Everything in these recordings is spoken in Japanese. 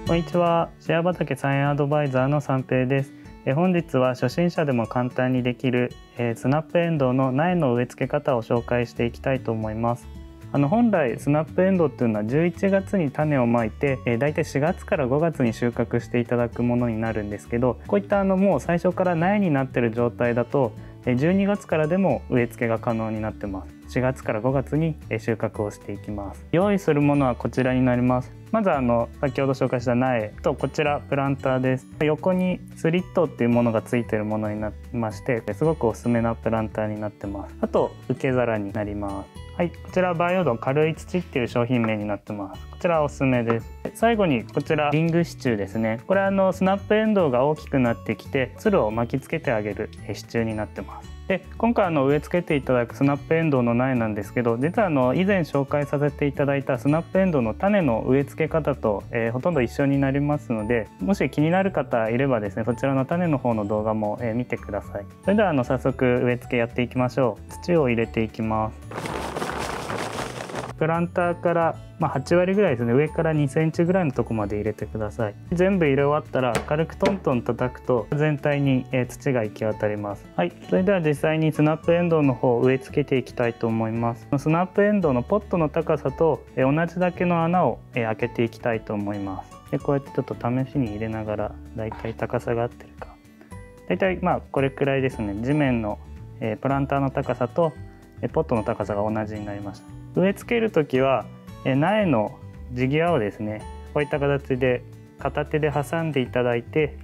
こんにちは。シェア畑菜園アドバイザーの三平です。本日は初心者でも簡単にできるスナップエンドウの苗の植え付け方を紹介していきたいと思います。本来スナップエンドウっていうのは11月に種をまいてだいたい4月から5月に収穫していただくものになるんですけど、こういったもう最初から苗になっている状態だと12月からでも植え付けが可能になってます。4月から5月に収穫をしていきます。用意するものはこちらになります。まず先ほど紹介した苗と、こちらプランターです。横にスリットっていうものがついているものになりまして、すごくおすすめなプランターになってます。あと受け皿になります。はい、こちら培養土軽い土っていう商品名になってます。こちらおすすめです。最後にこちらリング支柱ですね。これスナップエンドウが大きくなってきてつるを巻きつけてあげる支柱になってます。で今回植え付けていただくスナップエンドウの苗なんですけど、実は以前紹介させていただいたスナップエンドウの種の植え付け方と、ほとんど一緒になりますので、もし気になる方いればですね、そちらの種の方の動画も、見てください。それでは早速植え付けやっていきましょう。土を入れていきます。プランターから8割ぐらいですね、上から2センチぐらいのとこまで入れてください。全部入れ終わったら軽くトントン叩くと全体に土が行き渡ります。はい、それでは実際にスナップエンドウの方を植え付けていきたいと思います。スナップエンドウのポットの高さと同じだけの穴を開けていきたいと思います。でこうやってちょっと試しに入れながらだいたい高さが合ってるか、だいたいこれくらいですね。地面のプランターの高さとポットの高さが同じになりました。植え付ける時は苗の地際をですね、こういった形で片手で挟んでいただいて、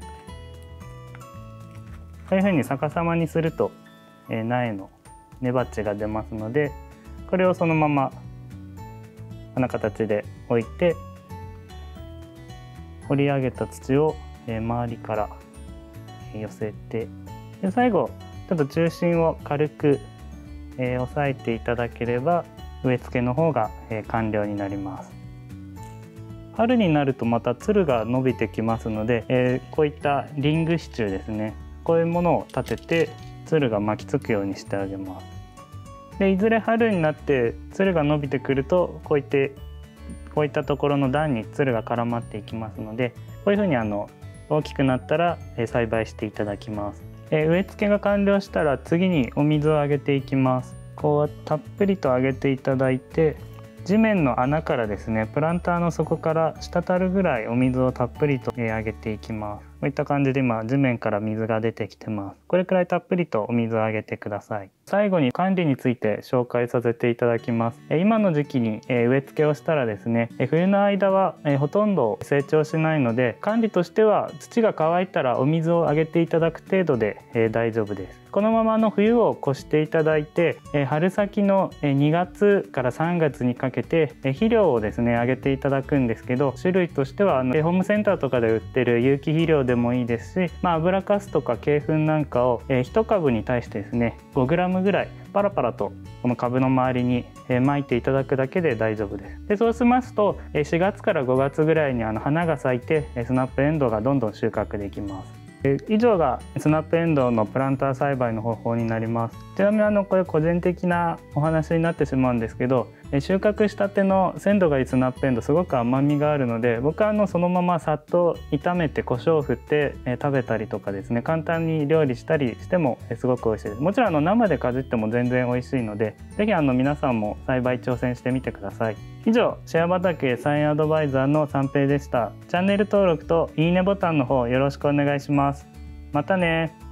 こういうふうに逆さまにすると苗の根鉢が出ますので、これをそのままこんな形で置いて、掘り上げた土を周りから寄せて、で最後ちょっと中心を軽く押さえていただければ植え付けの方が完了になります。春になるとまたつるが伸びてきますので、こういったリング支柱ですね、こういうものを立ててつるが巻きつくようにしてあげます。でいずれ春になってつるが伸びてくるとこういったところの段につるが絡まっていきますので、こういうふうに大きくなったら栽培していただきます。植え付けが完了したら次にお水をあげていきます。こうたっぷりとあげていただいて、地面の穴からですね、プランターの底から滴るぐらいお水をたっぷりとあげていきます。こういった感じで今地面から水が出てきてます。これくらいたっぷりとお水をあげてください。最後に管理について紹介させていただきます。今の時期に植え付けをしたらですね、冬の間はほとんど成長しないので、管理としては土が乾いたらお水をあげていただく程度で大丈夫です。このまま冬を越していただいて、春先の2月から3月にかけて肥料をですねあげていただくんですけど、種類としてはホームセンターとかで売ってる有機肥料でもいいですし、油かすとか鶏粉なんかを1株に対してですね 5g ぐらいパラパラとこの株の周りに撒いていただくだけで大丈夫です。でそうしますと4月から5月ぐらいに花が咲いてスナップエンドウがどんどん収穫できます。以上がスナップエンドウのプランター栽培の方法になります。ちなみにこれ個人的なお話になってしまうんですけど、収穫したての鮮度がいいスナップエンドウすごく甘みがあるので、僕はそのままさっと炒めて胡椒を振って食べたりとかですね、簡単に料理したりしてもすごく美味しいです。もちろん生でかじっても全然美味しいので、ぜひ皆さんも栽培挑戦してみてください。以上、シェア畑菜園アドバイザーの三平でした。チャンネル登録といいねボタンの方よろしくお願いします。またね。